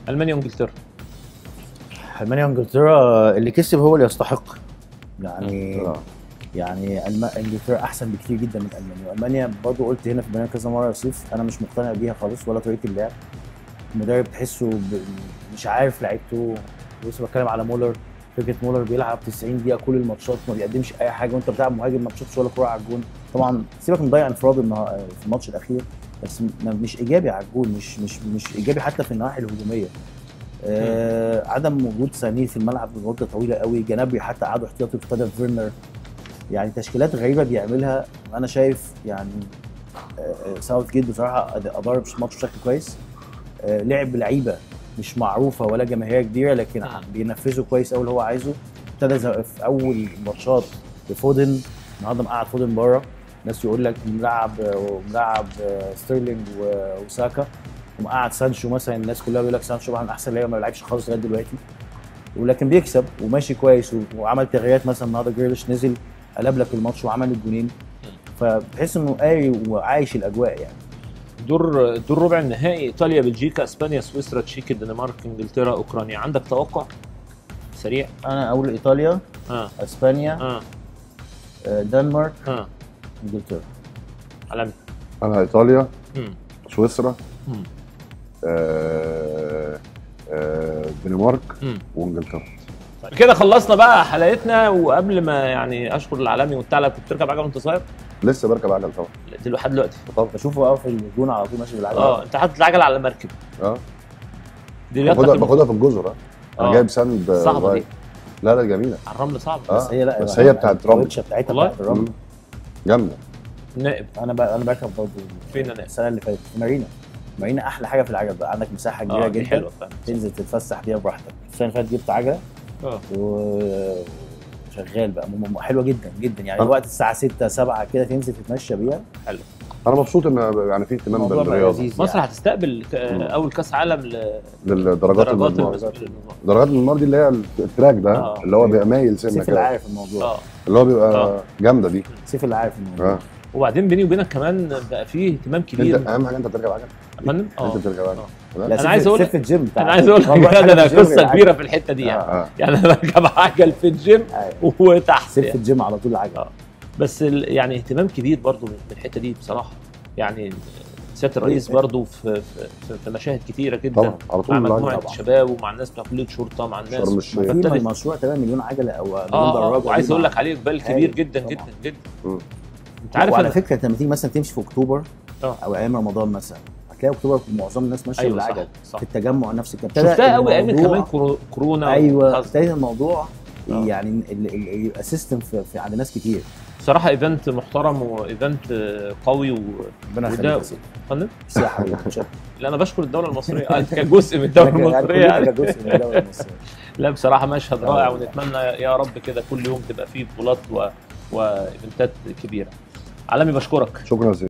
المانيا وانجلترا. المانيا وانجلترا اللي كسب هو اللي يستحق. يعني انجلترا احسن بكتير جدا من المانيا، والمانيا برضه قلت هنا في البرنامج كذا مره يا سيف، انا مش مقتنع بيها خالص ولا طريقه اللعب. المدرب تحسه مش عارف لعيبته. لسه بتكلم على مولر، فكره مولر بيلعب 90 دقيقه كل الماتشات ما بيقدمش اي حاجه، وانت بتلعب مهاجم ما بتشوفش ولا كوره على الجون. طبعا سيبك من ضيع انفراد في الماتش الاخير، بس مش ايجابي على الجون، مش ايجابي حتى في النواحي الهجوميه. عدم وجود سانيه في الملعب لمده طويله قوي، جنابري حتى قعدوا احتياطي ابتدى فيرنر. يعني تشكيلات غريبه بيعملها. انا شايف يعني ساوث جيت بصراحه ادار الماتش بشكل كويس. لعب لعيبه مش معروفه ولا جماهيريه كبيره، لكن بينفذوا كويس قوي اللي هو عايزه. ابتدى في اول ماتشات بفودن، النهارده مقعد فودن بره، ناس يقول لك ملعب ستيرلينج وساكا، ومقعد سانشو مثلا، الناس كلها بيقول لك سانشو واحد من احسن لعيبه ما لعبش خالص لغايه دلوقتي، ولكن بيكسب وماشي كويس وعمل تغييرات. مثلا النهارده جريليش نزل قلب لك الماتش وعمل الجونين، فبتحس انه قاري وعايش الاجواء يعني. دور ربع النهائي: ايطاليا، بلجيكا، اسبانيا، سويسرا، تشيك، الدنمارك، انجلترا، اوكرانيا. عندك توقع سريع؟ انا اقول ايطاليا، اسبانيا، دنمارك، انجلترا. عالمي. انا ايطاليا، سويسرا، الدنمارك وانجلترا. طيب كده خلصنا بقى حلقتنا. وقبل ما يعني اشكر العالمي والثعلب، كنت بتركب عجله وانت صغير؟ لسه بركب عجل طبعا لحد دلوقتي. طبعا بشوفه في الجون على طول ماشي بالعجله. انت حاطط العجله على المركب. دي باخدها في الجزر. انا جايب ساند صعبه دي. لا جميله على الرمل صعبه. بس هي بتاعت الرمل بتاعتها بتاعت الرمل جامده. نائب، انا بركب برضه. فين نائب؟ السنه اللي فاتت في مارينا احلى حاجه في العجل بقى، عندك مساحه كبيره جدا حلوه تنزل تتفسح بيها براحتك. السنه اللي فاتت جبت عجله وشغال بقى، حلوه جدا جدا يعني. الوقت الساعه 6 7 كده تنزل تتمشى بيها. حلو. انا مبسوط ان يعني في اهتمام بالرياضه. مصر هتستقبل اول كاس عالم للدرجات المضمار. درجات المضمار دي اللي هي التراك ده اللي هو بيبقى مايل سنه كده. سيف اللي عارف الموضوع. اللي هو بيبقى جامده دي. سيف اللي عارف الموضوع. وبعدين بيني وبينك كمان بقى فيه اهتمام كبير. انت اهم حاجه انت بتركب عجل يا فندم. انت بتركب عجل. انا عايز اقول لك في الجيم انا عايز اقول لك انا قصه كبيره في الحته دي يعني انا بركب عجل في الجيم وتحت سيف في الجيم على طول العجل. بس يعني اهتمام كبير برضو من الحته دي بصراحه. يعني سياده الرئيس برضو في مشاهد كتيره جدا طبعا على طول مع مجموعه الشباب ومع الناس بتوع كليه شرطه، مع الناس في مشروع 8 مليون عجله او مليون دراجه. وعايز اقول لك عليه اقبال كبير جدا جدا جدا. انت عارف على فكره لما تيجي مثلا تمشي في اكتوبر او ايام رمضان مثلا، هتلاقي اكتوبر معظم الناس ماشيه بالعجل. في التجمع نفس الكلام شفتها قوي ايام كمان كورونا. ايوه ابتدى الموضوع يعني يبقى سيستم في عند ناس كتير. بصراحه ايفنت محترم وايفنت قوي ربنا يخليك. فندم سياحه. لا انا بشكر الدوله المصريه كجزء من الدوله المصريه يعني. كجزء من الدوله المصريه. لا بصراحه مشهد رائع، ونتمنى يا رب كده كل يوم تبقى فيه بطولات وايفنتات كبيره. عالمي بشكرك. شكرا.